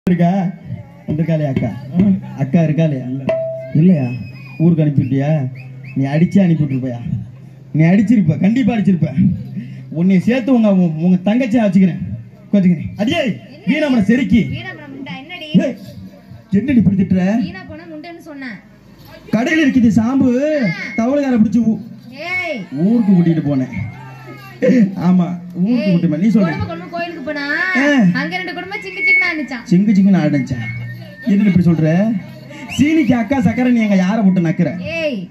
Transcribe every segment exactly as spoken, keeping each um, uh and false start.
இருக்கா வந்திருக்காளே அக்கா அக்கா இருக்காளே இல்லையா ஊருக்கு அனுப்பிவிட்டியா நீ அடிச்சே அனுப்பிவிட்டுருப்பையா நீ அடிச்சிருப்ப கண்டிப்பா அடிச்சிருப்ப உன்னை சேர்த்து உங்க உங்க தங்கச்சியா வச்சுக்கிறேன் வச்சுக்கிறேன் அடியே வீணாமன செருக்கி என்னடி இப்படி திட்டுற கடையில் இருக்குது சாம்பு தவளையார பிடிச்சு ஊருக்கு கூட்டிட்டு போனேன் ஆமா ஊருக்கு கூட்டிட்டு நீ சொல்ற கோயிலுக்கு போனா அங்க ரெண்டு குடும்பம் சிங்கு சிங்கு ஆடுச்சான் சிங்கு சிங்கு ஆடுச்சான் என்ன இப்படி சொல்ற சீனிக்கு அக்கா சக்கரை நீ எங்க யார போட்டு நக்குற ஏய்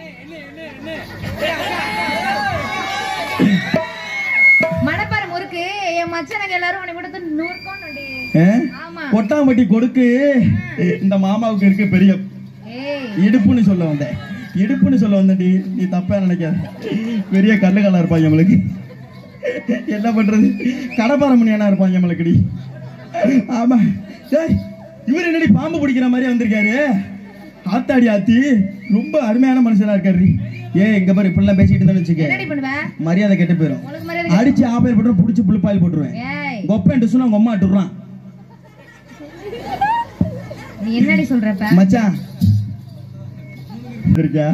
மணப்பாற முறுக்கு என் மச்சனங்க எல்லாரும் உன்னை விட்டு நூறுக்கோண்டி ஆமா கொட்டாம்பட்டி கொடுக்கு இந்த மாமாவுக்கு இருக்கு பெரிய இடுப்புன்னு சொல்ல வந்தேன் இடுப்புன்னு சொல்ல வந்தடி நீ தப்பா நினைக்காத பெரிய கல்லுகளா இருப்பாங்க நம்மளுக்கு என்ன பண்றது கடப்பாரமணியானா இருப்பாங்க நம்மளுக்குடி ஆமா டேய் இவர் என்னடி பாம்பு பிடிக்கிற மாதிரி வந்திருக்காரு ஆத்தாடி ஆத்தி ரொம்ப அருமையான மனுஷனா இருக்காரு ஏ இங்க பாரு இப்படிலாம் பேசிட்டு இருந்தா வச்சுக்க மரியாதை கெட்டு போயிடும் அடிச்சு ஆபேர் போட்டு புடிச்சு புளிப்பாயில் போட்டுருவேன் கொப்பேன் சொன்னா உங்க அம்மா அட்டுறான் நீ என்னடி சொல்றப்ப மச்சான் இருக்கா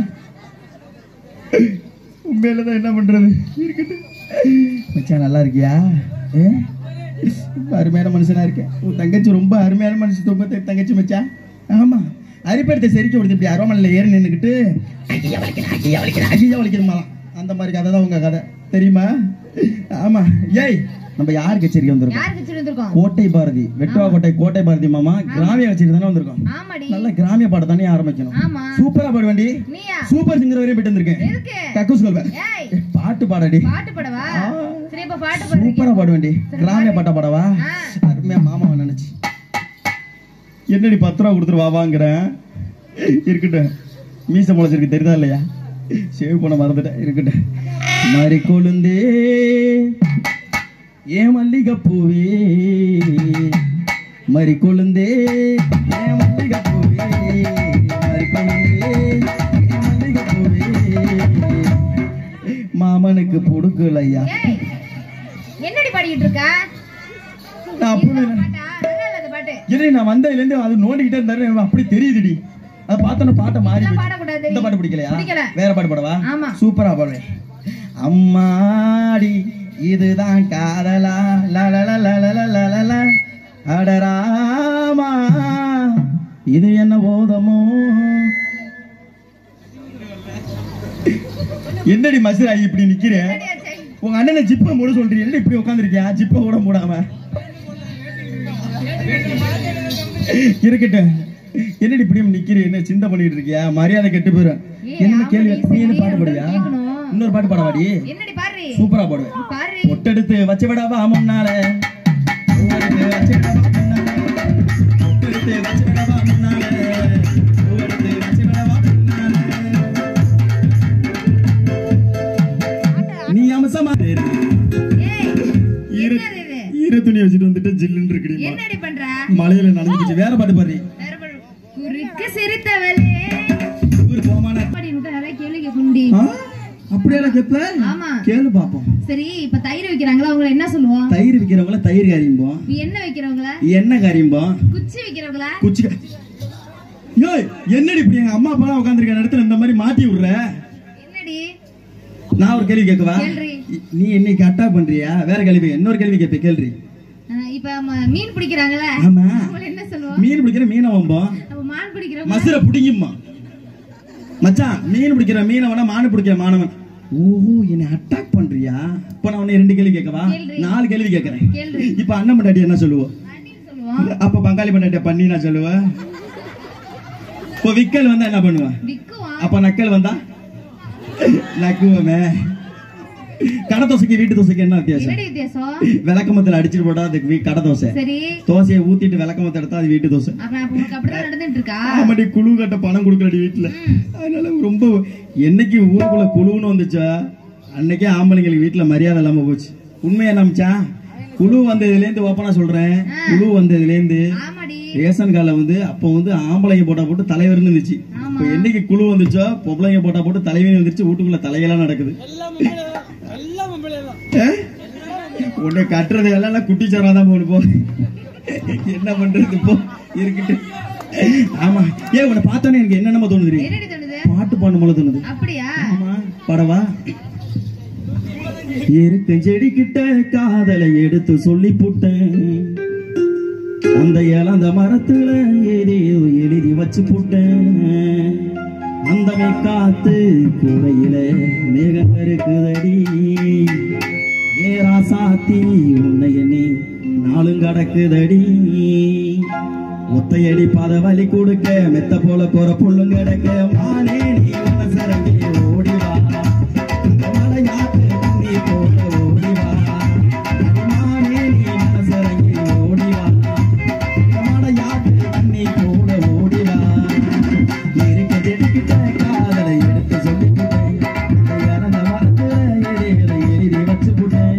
உண்மையிலதான் என்ன பண்றது இருக்கட்டு மச்சான் நல்லா இருக்கியா அருமையான மனுஷனா இருக்கேன் உன் தங்கச்சி ரொம்ப அருமையான மனுஷன் தொங்க தங்கச்சி மச்சான் ஆமா அரிப்படத்தை செரிக்க விடுது இப்படி அரோமல்ல ஏறி நின்றுக்கிட்டு ஐயா வலிக்கிறேன் ஐயா வலிக்கிறேன் ஐயா வலிக்கிறமாலாம் அந்த மாதிரி கதை தான் உங்க கதை தெரியுமா ஆமா ஏய் நம்ம யார் கச்சேரிக்கு வந்திருக்கோம் கோட்டை பாரதி வெட்டுவா கோட்டை கோட்டை பாரதி மாமா கிராமிய கச்சேரி தானே வந்திருக்கோம் நல்ல கிராமிய பாட்டு தானே ஆரம்பிக்கணும் சூப்பரா பாட வேண்டி சூப்பர் சிங்கர் வரையும் போயிட்டு வந்திருக்கேன் கக்கூஸ் சொல்வேன் பாட்டு பாடடி சூப்பரா பாட வேண்டி கிராமிய பாட்டா பாடவா அருமையா மாமாவை நினைச்சு என்னடி பத்து ரூபா கொடுத்துரு வாவாங்கிறேன் இருக்கட்டும் மீச முளைச்சிருக்கு தெரியுதா இல்லையா சேவ் பண்ண மறந்துட்டேன் இருக்கட்டும் மாறி கொழுந்தே ஏ மல்லிகை பூவே மறி கொழுந்தே ஏ மல்லிகை பூவே மறி கொழுந்தே ஏ மல்லிகை பூவே மாமனுக்கு பொடுக்கலையா என்னடி பாடிட்டு இருக்க நான் வந்ததுல இருந்து அது நோண்டிக்கிட்டே இருந்தாரு அப்படி தெரியுதுடி அதை பார்த்தோன்னு பாட்டை மாறி இந்த பாட்டு பிடிக்கலையா வேற பாட்டு பாடவா சூப்பரா பாடுவேன் அம்மாடி இதுதான் காதலா லலலலலலலலல அடராமா இது என்ன போதமோ என்னடி மசுரா இப்படி நிக்கிறேன் உங்க அண்ணனை ஜிப்ப மூட சொல்றீங்க என்ன இப்படி உட்காந்துருக்கியா ஜிப்ப கூட மூடாம இருக்கட்டும் என்னடி இப்படி நிக்கிறீ என்ன சிந்தை பண்ணிட்டு இருக்கியா மரியாதை கெட்டு போயிடும் என்ன கேள்வி நீ என்ன பாட்டு பாடுவியா இன்னொரு பாட்டு பாடவாடி சூப்பரா பாடுவேன் பொட்டெடுத்து வச்சு விடாவா முன்னால நீ அம்சமா ஈர துணி வச்சுட்டு வந்துட்டு ஜில்லுன்னு இருக்குடி என்னடி பண்ற மலையில நடந்துச்சு வேற பாட்டு பாரு வேற பாட்டு குறுக்கு சிரித்தவளே ஊர் போமானே பாடி உன்கிட்ட நிறைய கேள்வி கேக்குண்டி அப்படியே கேப்ப ஆமா கேளு பாப்போம் சரி இப்ப தயிர் விக்கிறாங்களா அவங்க என்ன சொல்லுவோம் தயிர் விக்கிறவங்கள தயிர் காரியும்போம் எண்ணெய் விக்கிறவங்கள எண்ணெய் காரியும்போம் குச்சி விக்கிறவங்கள குச்சி ஏய் என்னடி இப்படி எங்க அம்மா அப்பா உட்கார்ந்திருக்க இடத்துல இந்த மாதிரி மாட்டி விடுற என்னடி நான் ஒரு கேள்வி கேட்கவா நீ என்னைக்கு அட்டாக் பண்றியா வேற கேள்வி இன்னொரு கேள்வி கேட்ப கேள்வி இப்ப மீன் பிடிக்கிறாங்கல ஆமா அவங்க என்ன சொல்லுவோம் மீன் பிடிக்கிற மீனை வம்போம் அப்ப மான் பிடிக்கிறவங்க மசுர புடிங்கும்மா மச்சான் மீன் பிடிக்கிற மீனவனா மான் பிடிக்கிற மானவன் ஓஹோ என்ன அட்டாக் பண்றியா இப்ப நான் உன்னை ரெண்டு கேள்வி கேட்கவா நாலு கேள்வி கேட்கறேன் இப்ப அண்ணன் பண்டாட்டி என்ன சொல்லுவோம் அப்ப பங்காளி பண்டாட்டிய பண்ணி நான் சொல்லுவேன் இப்ப விக்கல் வந்தா என்ன பண்ணுவேன் அப்ப நக்கல் வந்தா நக்குவமே கடை தோசைக்கு வீட்டு தோசைக்கு என்ன வித்தியாசம் விளக்கமத்துல அடிச்சுட்டு போட்டா அதுக்கு கடை தோசை தோசையை ஊத்திட்டு விளக்கமத்தை எடுத்தா அது வீட்டு தோசை ஆமாடி குழு கட்ட பணம் கொடுக்கலடி வீட்டுல அதனால ரொம்ப என்னைக்கு ஊருக்குள்ள குழுன்னு வந்துச்சா அன்னைக்கே ஆம்பளைங்களுக்கு வீட்டுல மரியாதை இல்லாம போச்சு உண்மையா நம்பிச்சா குழு வந்ததுல இருந்து ஓப்பனா சொல்றேன் குழு வந்ததுல இருந்து ரேஷன் கார்டுல வந்து அப்ப வந்து ஆம்பளைங்க போட்டா போட்டு தலைவர்னு இருந்துச்சு இப்ப என்னைக்கு குழு வந்துச்சோ பொம்பளைங்க போட்டா போட்டு தலைவன் வந்துருச்சு வீட்டுக்குள்ள தலையெல்லாம் நடக்குது உன்னை கட்டுறது எல்லாம் குட்டிச்சாரா தான் போடு போ என்ன பண்றது இப்போ இருக்கட்டு. ஆமா ஏன் உன்னை பார்த்தோன்னே எனக்கு என்னென்னமோ தோணுது. பாட்டு பாடும் போல தோணுது. அப்படியா? ஆமா பாடவா? இருக்க செடி கிட்ட காதலை எடுத்து சொல்லி போட்டேன், அந்த இழந்த மரத்துல ஏறி எழுதி வச்சு போட்டேன், அந்த காத்து கூரையில மேகம் இருக்குதடி, ஏரா சாத்தி உன்னை எண்ணி நாளும் கடக்குதடி, ஒத்தையடி பாத வலி கொடுக்க மெத்த போல போற புள்ளும் கிடக்க, மானே நீ மனசரங்கி ஓடிவா, மலையாத்து நீ போல ஓடிவா, மானே நீ மனசரங்கி ஓடிவா, மலையாத்து நீ போல ஓடிவா, இருக்க செடிக்கிட்ட காதலை எடுத்து சொல்லிக்கிட்டேன், இறந்த மரத்துல எரிகளை எழுதி வச்சு போட்டேன்.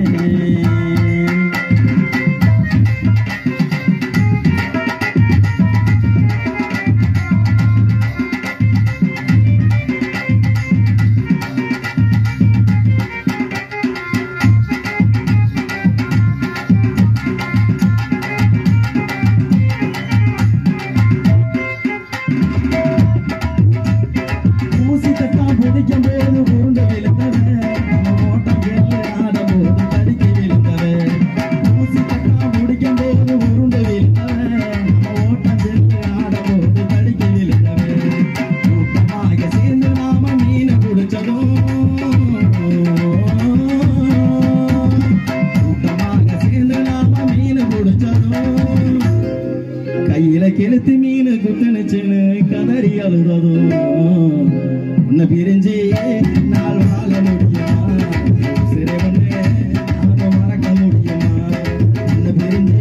கையில கெளுத்து மீன் குத்துனுச்சுன்னு கதறி அழுறதோ, உன்னை பிரிஞ்சு நாள் வாழ முடியுமா, சிறை வந்து நாம மறக்க முடியுமா, உன்னை பிரிஞ்சு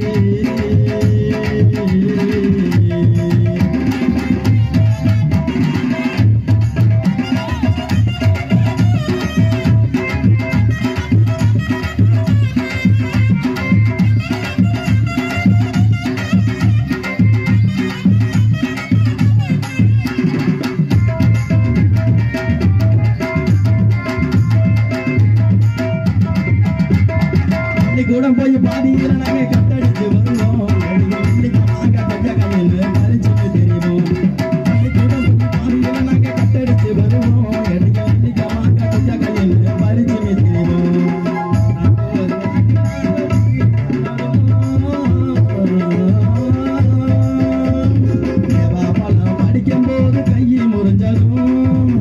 கூட போய் பாதியில நாங்க கட்டடிச்சு வருவோம், நாங்க கட்ட கையில் மறைச்சு தெரியுமோ, கூட போய் பாதியில நாங்க கட்டடிச்சு வருவோம், நாங்க கட்ட கையில் மறைச்சு தெரியுமோ, படிக்கும் போது கையை முறிஞ்சதும்,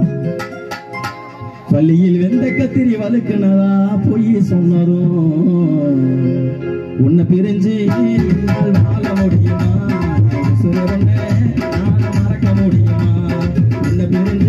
பள்ளியில் வெந்த கத்திரி வலுக்குனதா பொய் சொன்னதும், உன்னை பிரிஞ்சு என்னால் வாழ முடியுமா, சுரவண்ண நான் மறக்க முடியுமா, உன்னை பிரிஞ்சு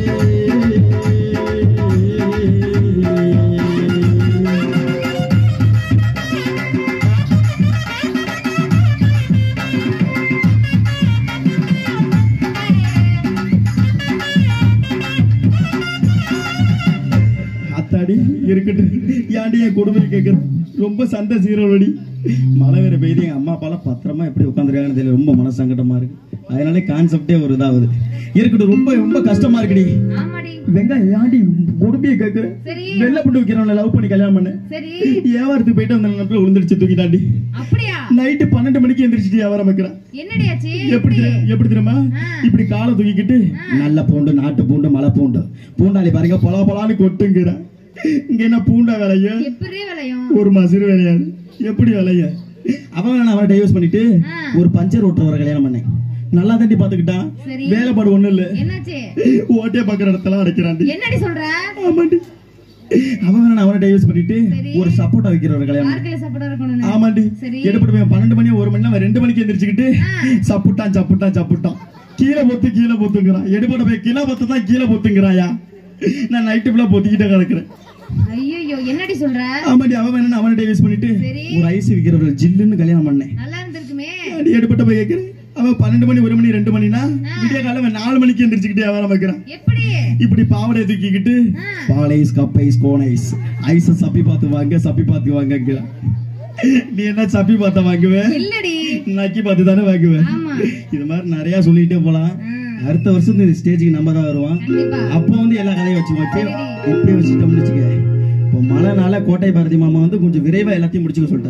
அத்தாடி இருக்கட்டு. ஏன்டி என் கொடுமை கேட்கற, ரொம்ப சண்டை சீரோடி, மழை வேற பெய்து, எங்க அம்மா அப்பாலாம் பத்திரமா எப்படி உட்காந்துருக்காங்கன்னு தெரியல, ரொம்ப மன சங்கடமா இருக்கு. அதனால கான்செப்டே ஒரு இதாகுது. இருக்கட்டும், ரொம்ப ரொம்ப கஷ்டமா இருக்குடி. வெங்காயம் ஏன்டி கொடுமையை கேட்கற, வெள்ளை புண்டு வைக்கிறவன லவ் பண்ணி கல்யாணம் பண்ண, வியாபாரத்துக்கு போயிட்டு அந்த நேரத்துல விழுந்துடுச்சு தூக்கிட்டாண்டி, நைட்டு பன்னெண்டு மணிக்கு எந்திரிச்சிட்டு வியாபாரம் வைக்கிறான். எப்படி எப்படி தெரியுமா, இப்படி காலை தூக்கிக்கிட்டு நல்ல பூண்டு நாட்டு பூண்டு மலை பூண்டு பூண்டாளி பாருங்க பொலா பொலான்னு கொட்டுங்கிறான். இங்க என்ன பூண்டா விளைய, ஒரு மசுறு விளையாது, எப்படி விளைய. அவன் அவனை டைவர்ஸ் பண்ணிட்டு ஒரு பஞ்சர் ஓட்டுறவரை கல்யாணம் பண்ணேன். நல்லா தண்டி பாத்துக்கிட்டான், வேலைப்பாடு ஒண்ணு இல்ல, ஓட்டே பாக்குற இடத்துல அடைக்கிறான். ஆமாண்டி, அவன் அவனை டைவர்ஸ் பண்ணிட்டு ஒரு சப்போட்டா வைக்கிறவரை கல்யாணம். ஆமாண்டி, எடுப்பட்டு பன்னெண்டு மணி ஒரு மணி ரெண்டு மணிக்கு எந்திரிச்சுக்கிட்டு சப்புட்டான் சப்புட்டான் சப்புட்டான் கீழே பொத்து கீழே பொத்துங்கிறான். எடுப்பட்ட போய் கீழே பொத்து தான் கீழே பொத்துங்கிறாயா, நான் நைட்டு ஃபுல்லா பொத்திக்கிட்டே கிடக்குறேன். ஐயோ என்னடி சொல்ற? ஆமாடி, அவன் என்ன அவனை டைவர்ஸ் பண்ணிட்டு ஒரு ஐஸ் விக்கிறவரை ஜில்லுன்னு கல்யாணம் பண்ணேன். நல்லா இருந்திருக்குமே. அடி எடுப்பட்ட போய் கேக்குறேன், அவன் பன்னெண்டு மணி ஒரு மணி ரெண்டு மணினா விடிய காலம் நாலு மணிக்கு எந்திரிச்சுக்கிட்டே வியாபாரம் வைக்கிறான். எப்படி இப்படி பாவடை தூக்கிக்கிட்டு பால் ice cup ice cone ice ice சப்பி பார்த்து வாங்க சப்பி பார்த்து வாங்க. நீ என்ன சப்பி பார்த்த வாங்குவேன், நக்கி பார்த்து தானே வாங்குவேன். இது மாதிரி நிறைய சொல்லிட்டே போலாம். அடுத்த வருஷம் இந்த ஸ்டேஜுக்கு நம்ம தான் வருவான். அப்போ வந்து எல்லா கதையும் வச்சுக்கோம். இப்பயே வச்சுட்டோம்னு வச்சுக்க, இப்போ மழைனால கோட்டை பாரதி மாமா வந்து கொஞ்சம் விரைவா எல்லாத்தையும் முடிச்சுக்க சொல்லிட்டாரு.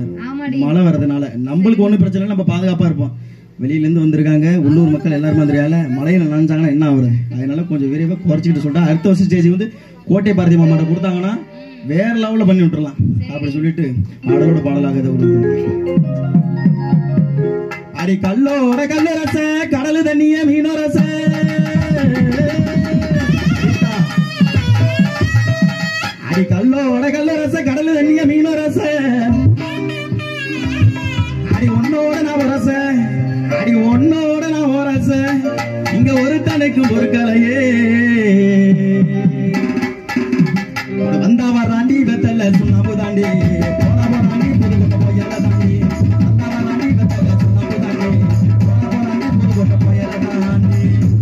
மழை வரதுனால நம்மளுக்கு ஒண்ணும் பிரச்சனை இல்லை, நம்ம பாதுகாப்பா இருப்போம். வெளியில இருந்து வந்திருக்காங்க உள்ளூர் மக்கள் எல்லாரும் மாதிரியால மழையில நனைஞ்சாங்கன்னா என்ன ஆகுது, அதனால கொஞ்சம் விரைவாக குறைச்சிக்கிட்டு சொல்லிட்டா அடுத்த வருஷம் ஸ்டேஜ் வந்து கோட்டை பாரதி மாமாட்ட கொடுத்தாங்கன்னா வேற லெவல்ல பண்ணி விட்டுறலாம் அப்படி சொல்லிட்டு பாடலோட பாடலாக இதை கொடுத்து அடி கல்லோட கல்லு ரச கடலு தண்ணிய மீனோ ரச அடி கல்லோட கல்லு ரச கடலு தண்ணிய மீனோ ரச அடி ஒன்னோட நான் ரச அடி ஒன்னோட நான் ரச இங்க ஒரு தனக்கு ஒரு கலையே வந்தாவா ராண்டி வெத்தல சுண்ணாம்பு தாண்டி போனாவா ராண்டி புதுக்கோட்டை போயல தாண்டி வந்தாவா ராண்டி வெத்தல சுண்ணாம்பு தாண்டி போனாவா ராண்டி புதுக்கோட்டை போயல தாண்டி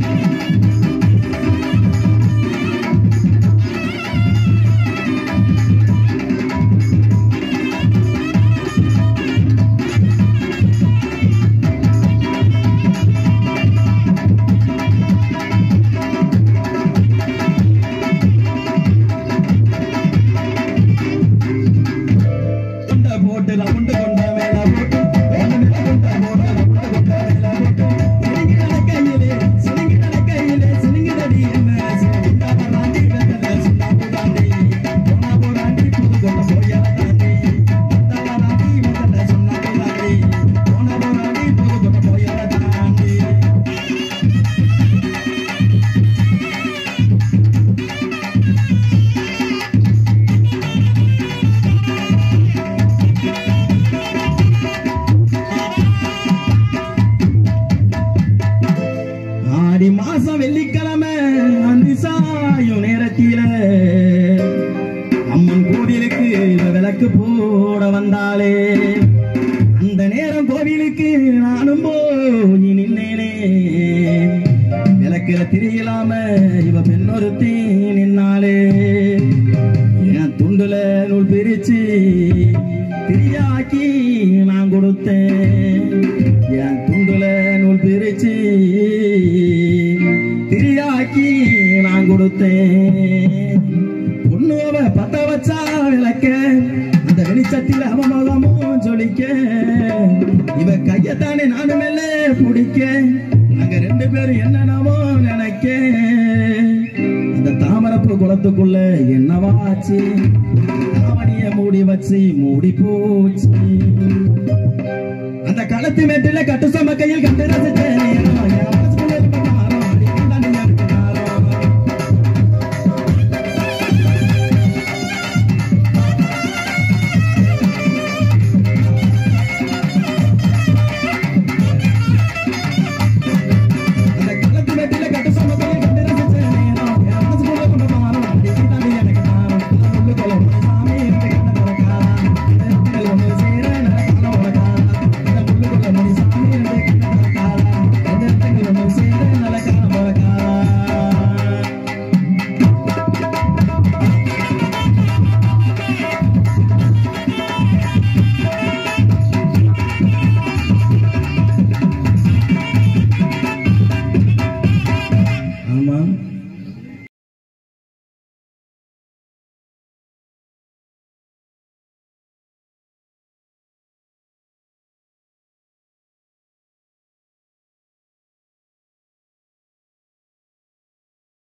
மாசம் வெள்ளிக்கிழமை அந்தி சாயும் நேரத்தில அம்மன் கோவிலுக்கு விளக்கு போட வந்தாலே அந்த நேரம் கோவிலுக்கு நானும் போய் நின்னேனே விளக்குல திரியலாம இவ பெண்ணொருத்தி நின்னாலே என் துண்டுல நூல் பிரிச்சு திரியாக்கி நான் கொடுத்தேன் என் துண்டுல நூல் பிரிச்சு திரியாக்கி நான் கொடுத்தேன் பொண்ணுவ பத்த வச்சா விளக்க அந்த வெளிச்சத்தில் அவ முகமும் ஜொலிக்க இவ கையத்தானே நானும் மேல பிடிக்க நாங்க ரெண்டு பேரும் என்னென்னவோ நினைக்க அந்த தாமரப்பு குளத்துக்குள்ள என்னவாச்சு தாவணிய மூடி வச்சு மூடி போச்சு அந்த களத்து மேட்டில கட்டு சம கையில் கட்டு ரசிச்ச